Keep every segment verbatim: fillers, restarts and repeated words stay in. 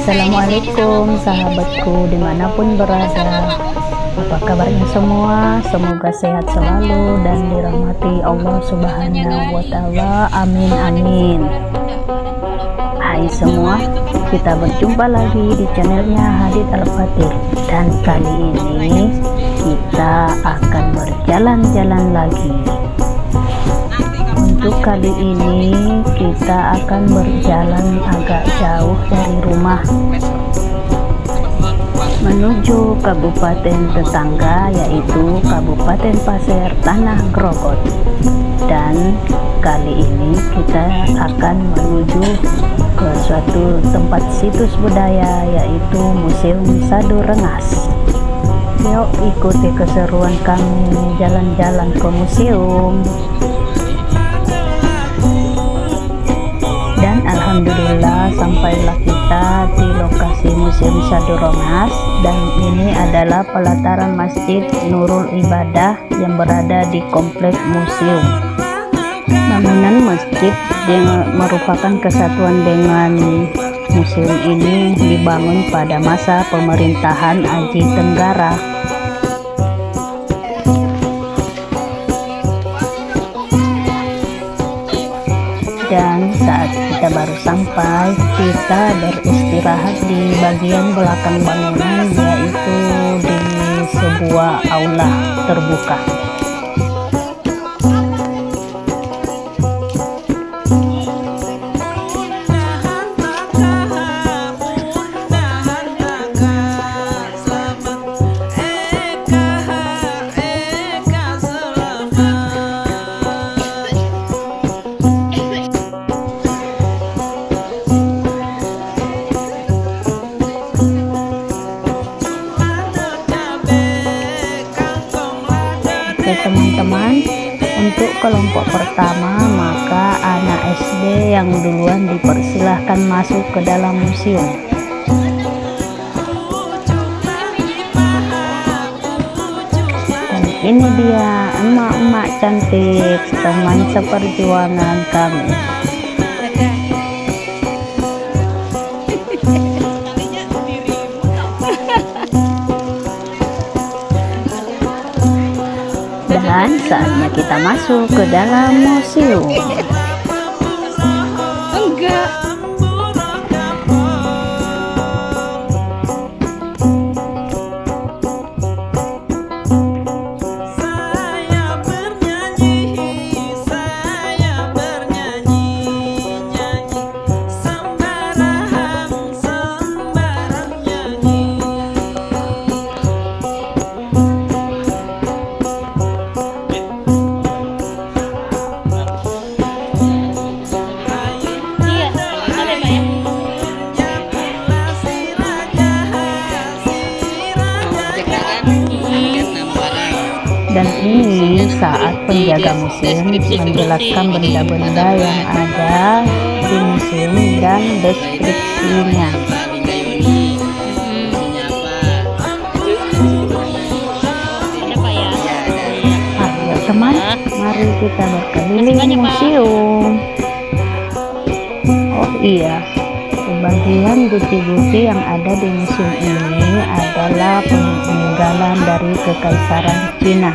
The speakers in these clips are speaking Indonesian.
Assalamualaikum sahabatku dimanapun berada. Apa kabarnya semua? Semoga sehat selalu dan dirahmati Allah Subhanahu wa Ta'ala. Amin amin. Hai semua, kita berjumpa lagi di channelnya Hadid Al-Fatih, dan kali ini kita akan berjalan-jalan lagi. Untuk kali ini kita akan berjalan agak jauh dari rumah menuju kabupaten tetangga, yaitu Kabupaten Pasir Tanah Grogot. Dan kali ini kita akan menuju ke suatu tempat situs budaya, yaitu Museum Sadu Rengas. Yuk ikuti keseruan kami jalan-jalan ke museum. Dan alhamdulillah sampailah kita di lokasi Museum Sadu Rengas, dan ini adalah pelataran Masjid Nurul Ibadah yang berada di komplek museum. Bangunan masjid yang merupakan kesatuan dengan museum ini dibangun pada masa pemerintahan Aji Tenggara. Dan saat kita baru sampai, kita beristirahat di bagian belakang bangunan, yaitu di sebuah aula terbuka. Teman-teman, untuk kelompok pertama maka anak S D yang duluan dipersilahkan masuk ke dalam museum. Dan ini dia emak-emak cantik, teman seperjuangan kami. Dan saatnya kita masuk ke dalam museum. Enggak. Dan ini saat penjaga museum menjelaskan benda-benda yang ada di museum dan deskripsinya. Ayo teman, mari kita berkeliling museum. Oh iya, sebagian bukti-bukti yang ada di museum ini adalah peninggalan dari Kekaisaran Cina.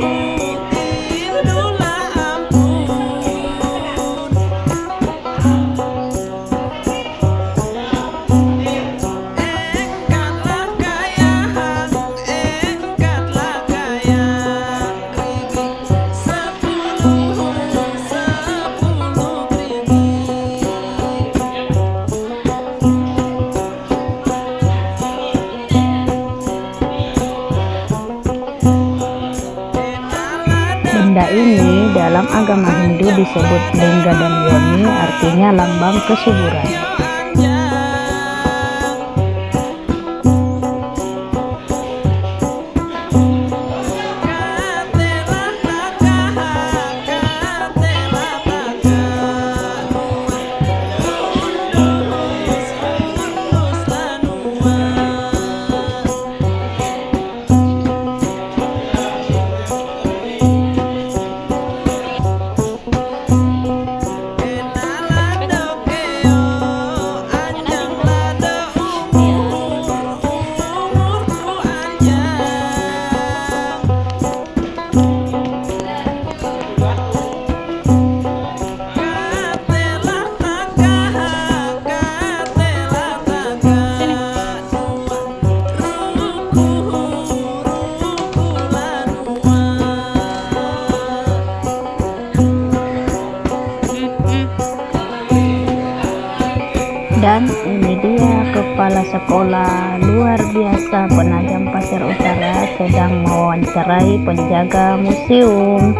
Benda ini dalam agama Hindu disebut lingga dan yoni, artinya lambang kesuburan. Kepala Sekolah Luar Biasa Penajam Pasir Utara sedang mewawancarai penjaga museum.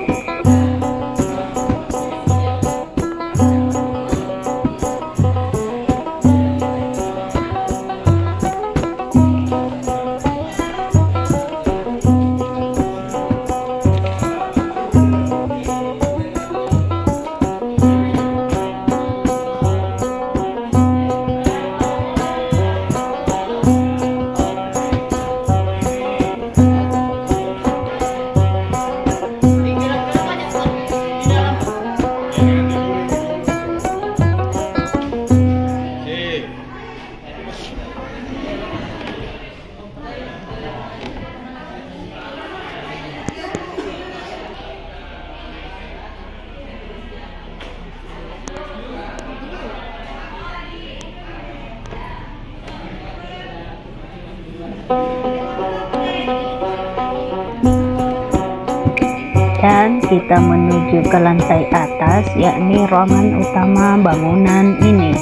Dan kita menuju ke lantai atas, yakni ruangan utama bangunan ini.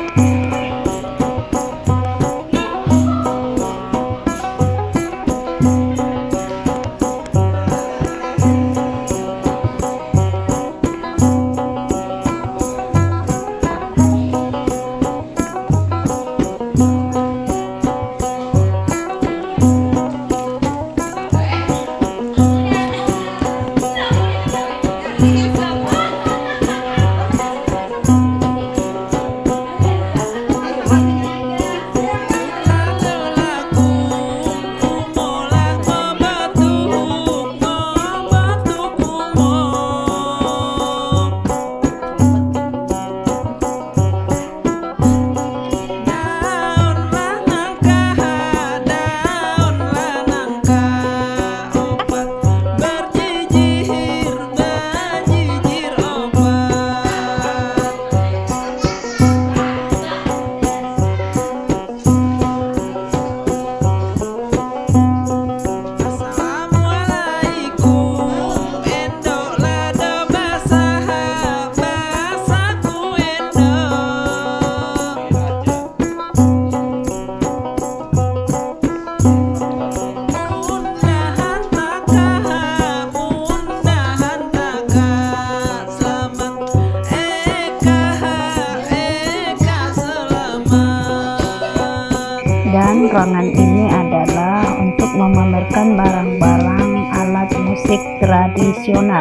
Dan ruangan ini adalah untuk memamerkan barang-barang alat musik tradisional.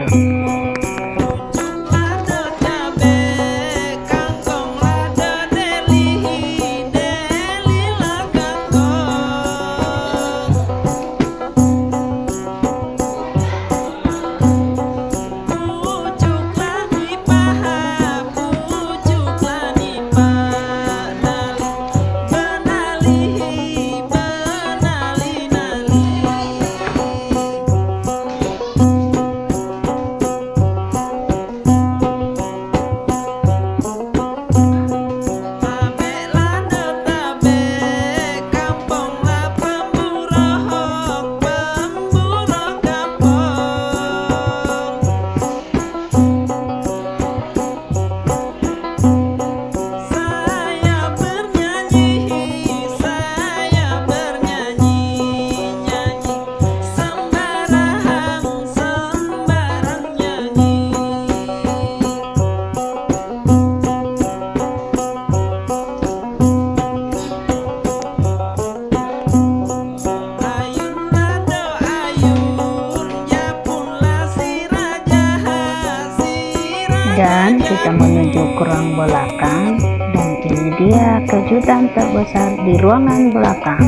Dan kita menuju ke ruang belakang, dan ini dia kejutan terbesar di ruangan belakang.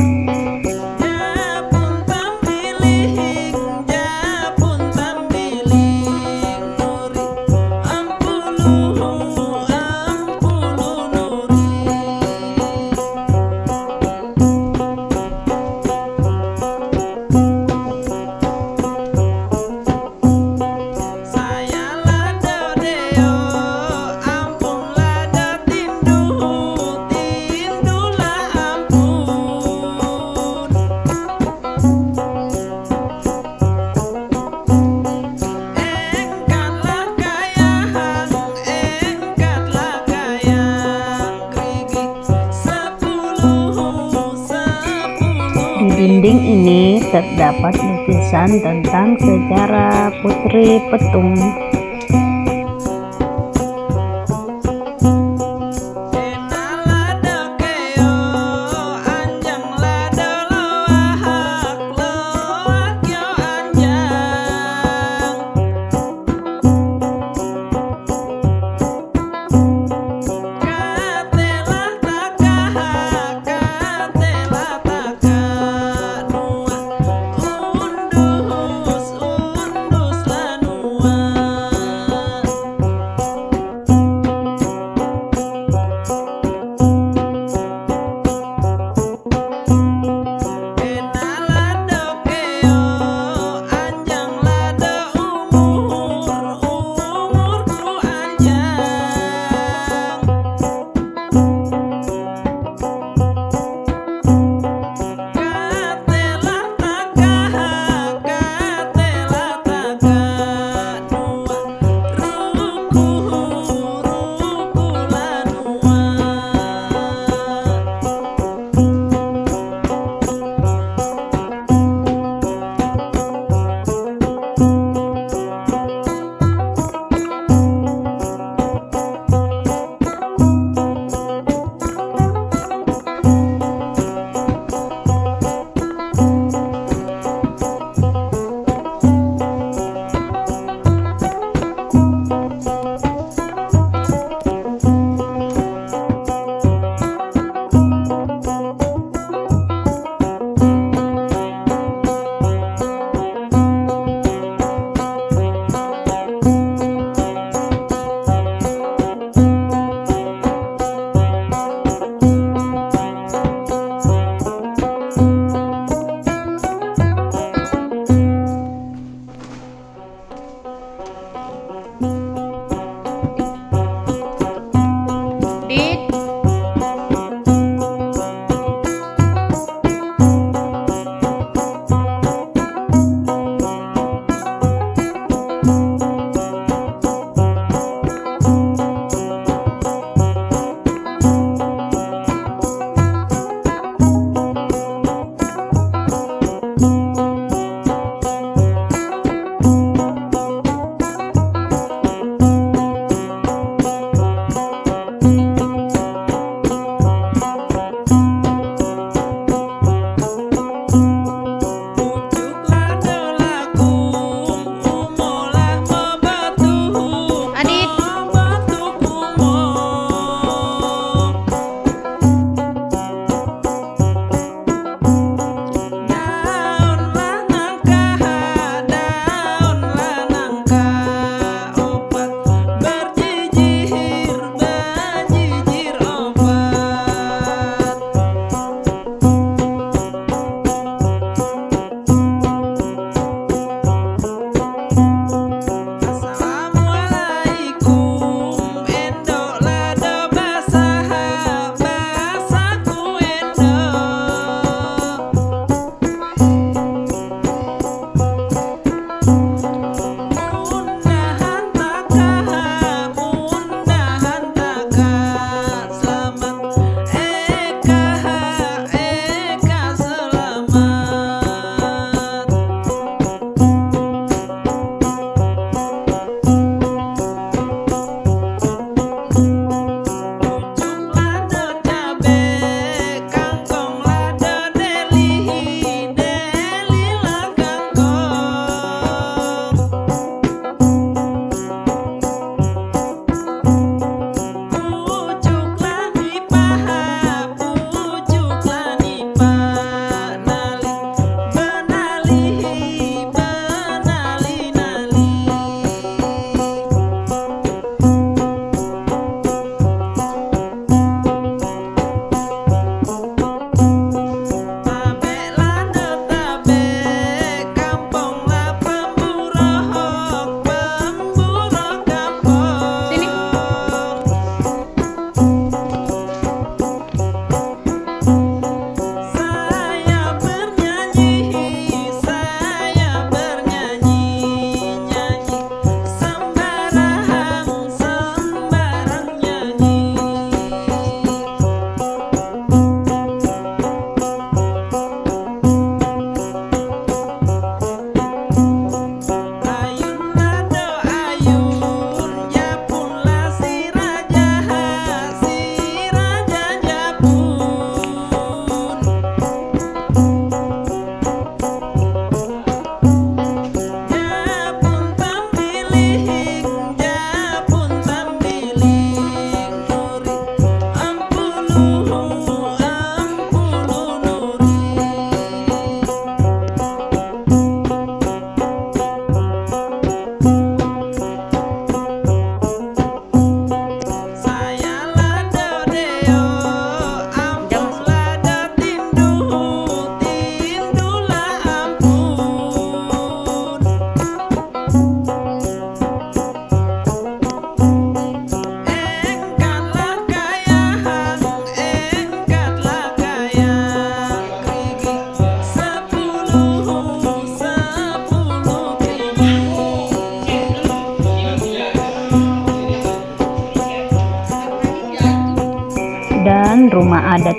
dinding ini terdapat lukisan tentang sejarah Putri Petung.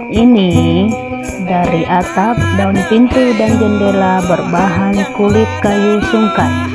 ini dari atap, daun pintu dan jendela berbahan kulit kayu sungkai.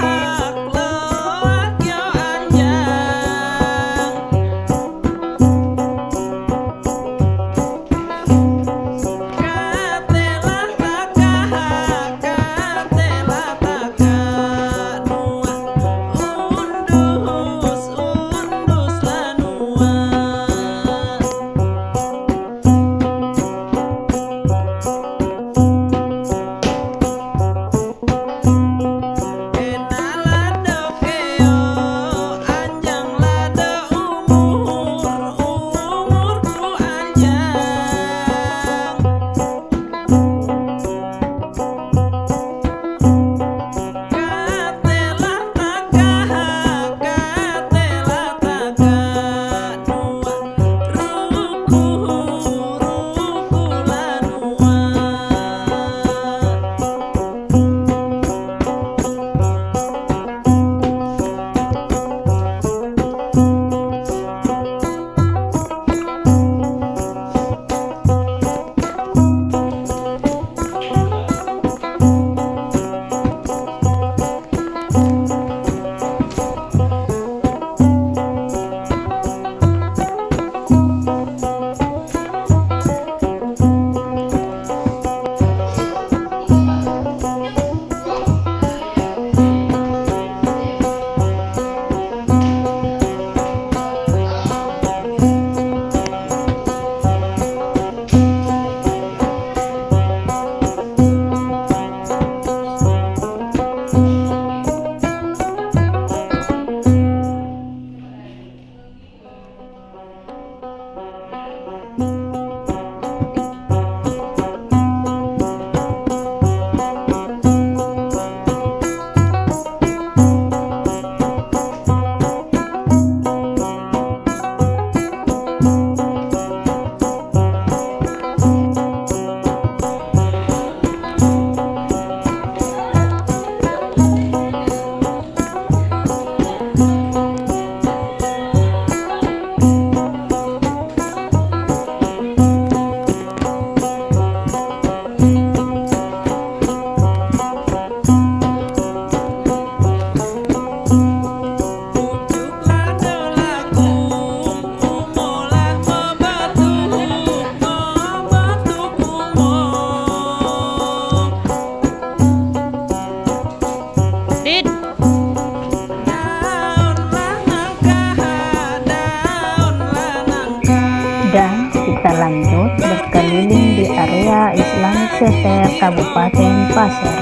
Dan kita lanjut berkeliling di area Islamic Center Kabupaten Pasir.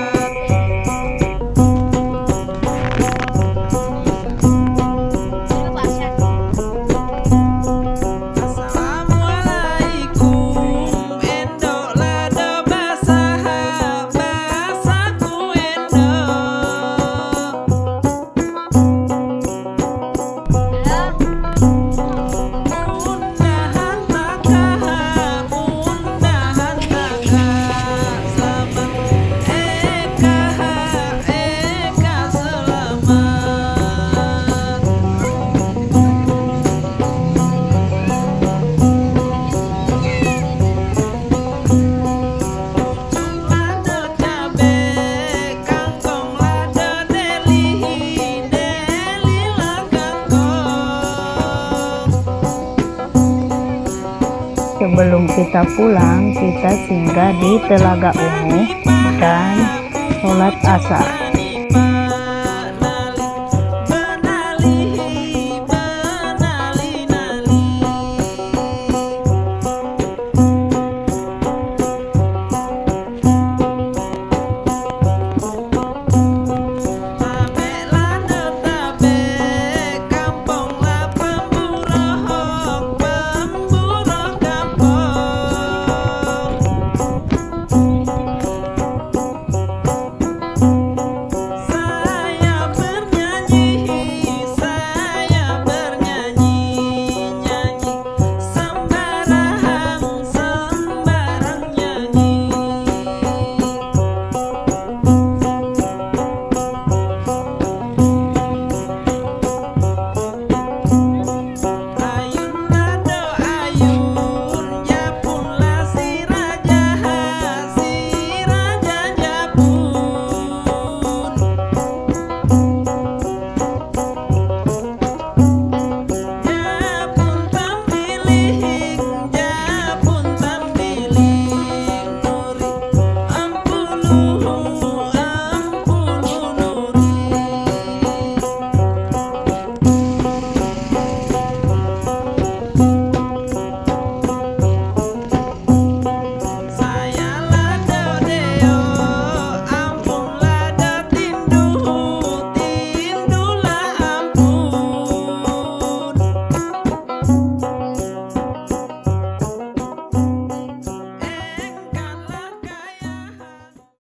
Sebelum kita pulang, kita singgah di Telaga Ungu dan sholat asar.